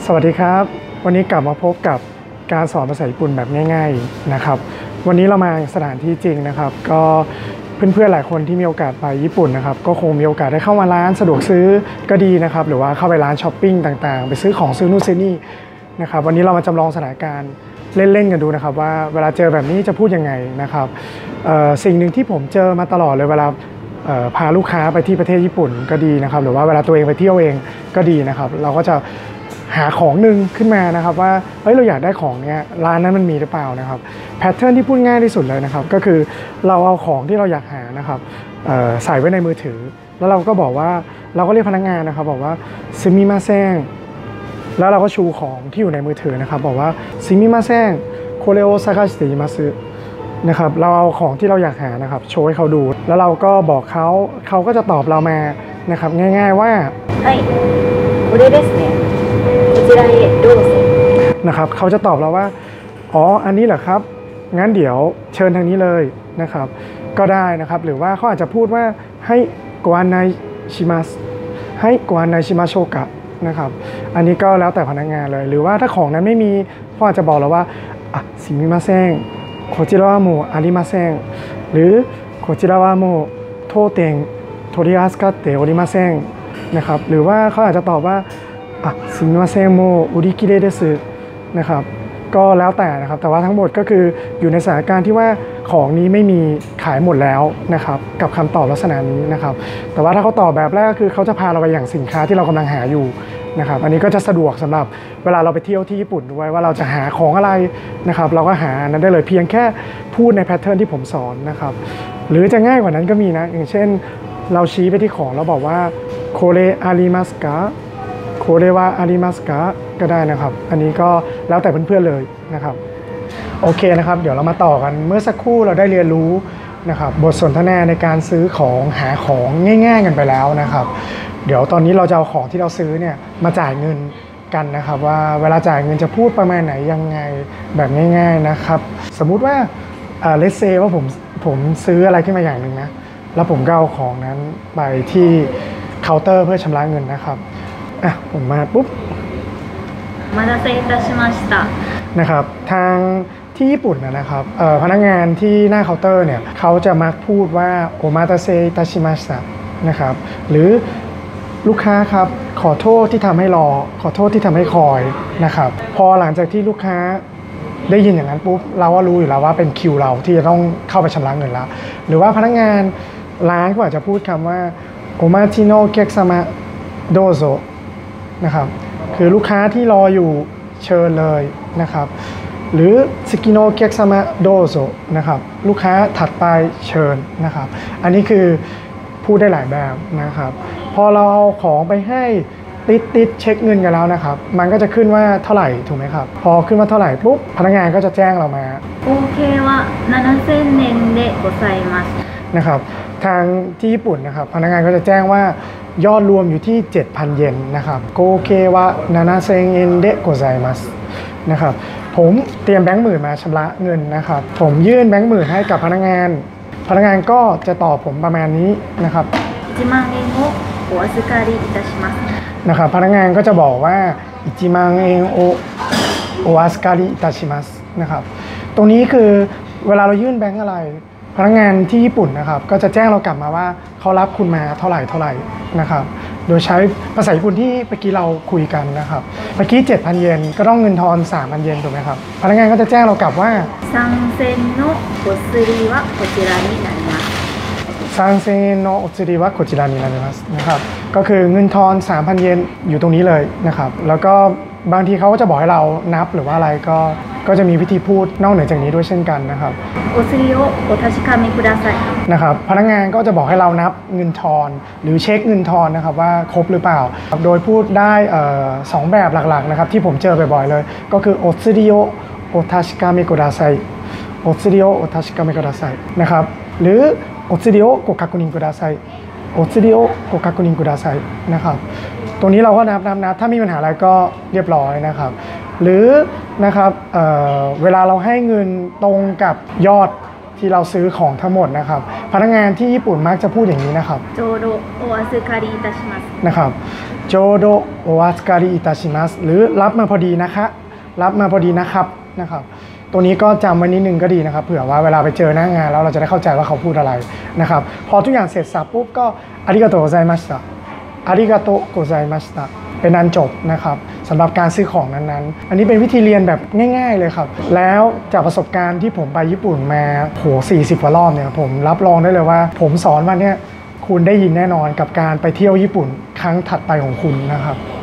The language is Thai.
สวัสดีครับวันนี้กลับมาพบกับการสอนภาษาญี่ปุ่นแบบง่ายๆนะครับวันนี้เรามาสถานที่จริงนะครับก็เพื่อนๆหลายคนที่มีโอกาสไปญี่ปุ่นนะครับก็คงมีโอกาสได้เข้ามาร้านสะดวกซื้อก็ดีนะครับหรือว่าเข้าไปร้านช้อปปิ้งต่างๆไปซื้อของซื้อนู่นซื้อนี่นะครับวันนี้เรามาจำลองสถานการณ์เล่นๆกันดูนะครับว่าเวลาเจอแบบนี้จะพูดยังไงนะครับสิ่งหนึ่งที่ผมเจอมาตลอดเลยเวลาพาลูกค้าไปที่ประเทศญี่ปุ่นก็ดีนะครับหรือว่าเวลาตัวเองไปเที่ยวเองก็ดีนะครับเราก็จะหาของหนึ่งขึ้นมานะครับว่าเฮ้ยเราอยากได้ของเนี้ยร้านนั้นมันมีหรือเปล่านะครับแพทเทิร์นที่พูดง่ายที่สุดเลยนะครับก็คือเราเอาของที่เราอยากหานะครับใส่ไว้ในมือถือแล้วเราก็บอกว่าเราก็เรียกพนักงานนะครับบอกว่าซึมิมาเซ็งแล้วเราก็ชูของที่อยู่ในมือถือนะครับบอกว่าซึมิมาเซ็งโคเรโอซากาชิเตอิมาซึนะครับเราเอาของที่เราอยากหานะครับโชว์ให้เขาดูแล้วเราก็บอกเขาก็จะตอบเรามานะครับง่ายๆว่าはいこれですねこちらへどうぞนะครับเขาจะตอบเราว่าอ๋ออันนี้เหรอครับงั้นเดี๋ยวเชิญทางนี้เลยนะครับก็ได้นะครับหรือว่าเขาอาจจะพูดว่าให้กวนไนชิมัสให้กวนไนชิมาโชกะนะครับอันนี้ก็แล้วแต่พนักงานเลยหรือว่าถ้าของนั้นไม่มีเขาอาจจะบอกเราว่าซิมิมาเซ็งこちらはもうありませんหรือこちらはもう当店取り扱っておりませんนะครับหรือว่าเขาอาจจะตอบว่าすみませんもう売り切れですนะครับก็แล้วแต่นะครับแต่ว่าทั้งหมดก็คืออยู่ในสถานการณ์ที่ว่าของนี้ไม่มีขายหมดแล้วนะครับกับคำตอบลักษณะนี้นะครับแต่ว่าถ้าเขาตอบแบบแรกก็คือเขาจะพาเราไปอย่างสินค้าที่เรากำลังหาอยู่นะครับอันนี้ก็จะสะดวกสำหรับเวลาเราไปเที่ยวที่ญี่ปุ่นด้วยว่าเราจะหาของอะไรนะครับเราก็หานั้นได้เลยเพียงแค่พูดในแพทเทิร์นที่ผมสอนนะครับหรือจะง่ายกว่านั้นก็มีนะอย่างเช่นเราชี้ไปที่ของแล้วบอกว่าโคเรอาริมัสกะโคเรวาอาริมัสกะก็ได้นะครับอันนี้ก็แล้วแต่เพื่อนๆเลยนะครับโอเคนะครับเดี๋ยวเรามาต่อกันเมื่อสักครู่เราได้เรียนรู้นะครับบทสนทนาในการซื้อของหาของง่ายๆกันไปแล้วนะครับเดี๋ยวตอนนี้เราจะเอาของที่เราซื้อเนี่ยมาจ่ายเงินกันนะครับว่าเวลาจ่ายเงินจะพูดประมาณไหนยังไงแบบง่ายๆนะครับสมมุติว่าเลสเซว่าผมซื้ออะไรขึ้นมาอย่างหนึ่งนะแล้วผมก็เอาของนั้นไปที่เคาน์เตอร์เพื่อชำระเงินนะครับผมมาปุ๊บมาดาเซตาชิมาชิตะนะครับทางที่ญี่ปุ่นนะครับพนักงานที่หน้าเคาน์เตอร์เนี่ยเขาจะมักพูดว่าโอมาดาเซตาชิมาชิตะนะครับหรือลูกค้าครับขอโทษที่ทำให้รอขอโทษที่ทำให้คอยนะครับพอหลังจากที่ลูกค้าได้ยินอย่างนั้นปุ๊บเราก็รู้อยู่แล้วว่าเป็นคิวเราที่จะต้องเข้าไปชำระเงินแล้วหรือว่าพนักงานร้านก็อาจจะพูดคำว่าโอมาชิโนเก็กซามะโดโซนะครับคือลูกค้าที่รออยู่เชิญเลยนะครับหรือสกิโนเก็กซามะโดโซนะครับลูกค้าถัดไปเชิญนะครับอันนี้คือพูดได้หลายแบบนะครับพอเราเอาของไปให้ติดเช็คเงินกันแล้วนะครับมันก็จะขึ้นว่าเท่าไหร่ถูกไหมครับพอขึ้นมาเท่าไหร่ปุ๊บพนักงานก็จะแจ้งเรามาโอเคว่า7,000 เยนเดโกไซมัสนะครับทางที่ญี่ปุ่นนะครับพนักงานก็จะแจ้งว่ายอดรวมอยู่ที่ 7,000 เยนนะครับโกเคว่า7,000 เยนเดโกไซมัสนะครับผมเตรียมแบงค์หมื่นมาชำระเงินนะครับผมยื่นแบงค์หมื่นให้กับพนักงานก็จะตอบผมประมาณนี้นะครับ1,000 เยนโอโออาซึการิอิตาชิมัสนะครับพนักงานก็จะบอกว่า1,000 เยนโอโออาซึการิอิตาชิมัสนะครับตรงนี้คือเวลาเรายื่นแบงค์อะไรพนักงานที่ญี่ปุ่นนะครับก็จะแจ้งเรากลับมาว่าเขารับคุณมาเท่าไหร่นะครับโดยใช้ภาษาญี่ปุ่นที่เมื่อกี้เราคุยกันนะครับเมื่อกี้ 7,000 เยนก็ต้องเงินทอน 3,000 เยนถูกไหมครับพนักงานก็จะแจ้งเรากลับว่า3,000 のお釣りはこちらになります3,000 のお釣りはこちらになりますนะครับก็คือเงินทอน 3,000 เยนอยู่ตรงนี้เลยนะครับแล้วก็บางทีเขาก็จะบอกให้เรานับหรือว่าอะไรก็จะมีวิธีพูดนอกเหนือจากนี้ด้วยเช่นกันนะครับโอซิริโอโอทาชิคามิคุดาไซนะครับพนักงานก็จะบอกให้เรานับเงินทอนหรือเช็คเงินทอนนะครับว่าครบหรือเปล่าโดยพูดได้2แบบหลักๆนะครับที่ผมเจอบ่อยๆเลยก็คือโอซิริโอโอทาชิคามิคุดาไซโอซิริโอโอทาชิคามิคุดาไซนะครับหรือโอซิริโอโกคักุนินคุดาไซโอซิริโอโกคักุนินคุดาไซนะครับตรงนี้เราก็นับถ้ามีปัญหาอะไรก็เรียบร้อยนะครับหรือนะครับเวลาเราให้เงินตรงกับยอดที่เราซื้อของทั้งหมดนะครับพนักงานที่ญี่ปุ่นมักจะพูดอย่างนี้นะครับโจโดโออาซึคาริอิตาชิมัสนะครับโโจโดโอวาสการิอิตาชิมัสหรือรับมาพอดีนะคะรับมาพอดีนะครับตัวนี้ก็จำไว้นิดนึงก็ดีนะครับเผื่อว่าเวลาไปเจอหน้างานแล้วเราจะได้เข้าใจว่าเขาพูดอะไรนะครับพอทุกอย่างเสร็จสับปุ๊บก็อาริกาโตโกไซมัสตะอาริกาโตโกไซมัสตะเป็นอันจบนะครับสำหรับการซื้อของนั้นๆอันนี้เป็นวิธีเรียนแบบง่ายๆเลยครับแล้วจากประสบการณ์ที่ผมไปญี่ปุ่นมา40 กว่ารอบเนี่ยผมรับรองได้เลยว่าผมสอนวันนี้คุณได้ยินแน่นอนกับการไปเที่ยวญี่ปุ่นครั้งถัดไปของคุณนะครับ